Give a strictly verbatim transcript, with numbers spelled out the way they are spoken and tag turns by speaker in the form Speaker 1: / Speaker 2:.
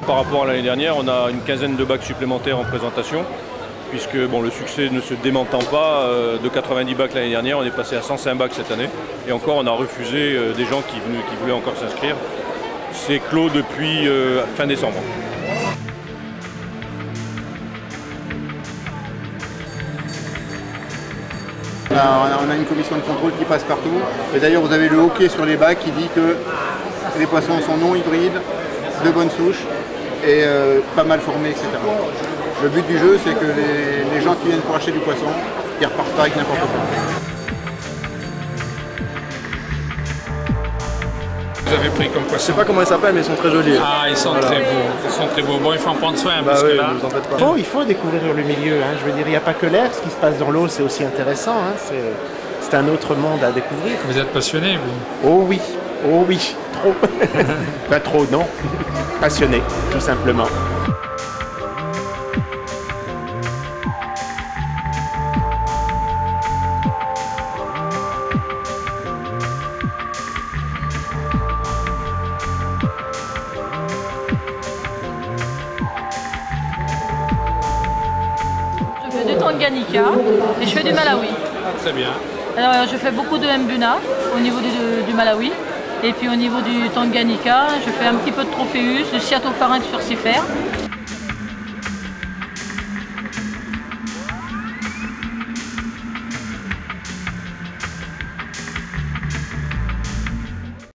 Speaker 1: Par rapport à l'année dernière, on a une quinzaine de bacs supplémentaires en présentation, puisque bon, le succès ne se démentant pas, euh, de quatre-vingt-dix bacs l'année dernière, on est passé à cent cinq bacs cette année. Et encore, on a refusé euh, des gens qui, venaient, qui voulaient encore s'inscrire. C'est clos depuis euh, fin décembre.
Speaker 2: On a, on a une commission de contrôle qui passe partout. Et d'ailleurs, vous avez le hockey sur les bacs qui dit que les poissons sont non hybrides, de bonnes souches et euh, pas mal formés, et cetera. Le but du jeu, c'est que les, les gens qui viennent pour acheter du poisson, ils repartent pas avec n'importe quoi.
Speaker 3: Vous avez pris comme
Speaker 4: Je
Speaker 3: poisson?
Speaker 4: sais pas comment ils s'appellent, mais ils sont très jolis.
Speaker 3: Ah, ils sont
Speaker 4: Voilà.
Speaker 3: très beaux. Ils sont très beaux. Bon, il faut en prendre soin
Speaker 4: Bah
Speaker 3: parce
Speaker 4: oui,
Speaker 3: que là.
Speaker 4: vous en faites pas.
Speaker 5: Il faut, il faut découvrir le milieu, hein. Je veux dire, il n'y a pas que l'air, ce qui se passe dans l'eau, c'est aussi intéressant, hein. C'est un autre monde à découvrir.
Speaker 3: Vous êtes passionné, vous?
Speaker 5: Oh oui, oh oui, trop. Pas trop, non. Passionné, tout simplement.
Speaker 6: Je fais du Tanganyika et je fais du Malawi.
Speaker 3: Très bien.
Speaker 6: Alors je fais beaucoup de Mbuna au niveau du, du Malawi. Et puis au niveau du Tanganyika, je fais un petit peu de Trophéus, du Cyatopharynx furcifère.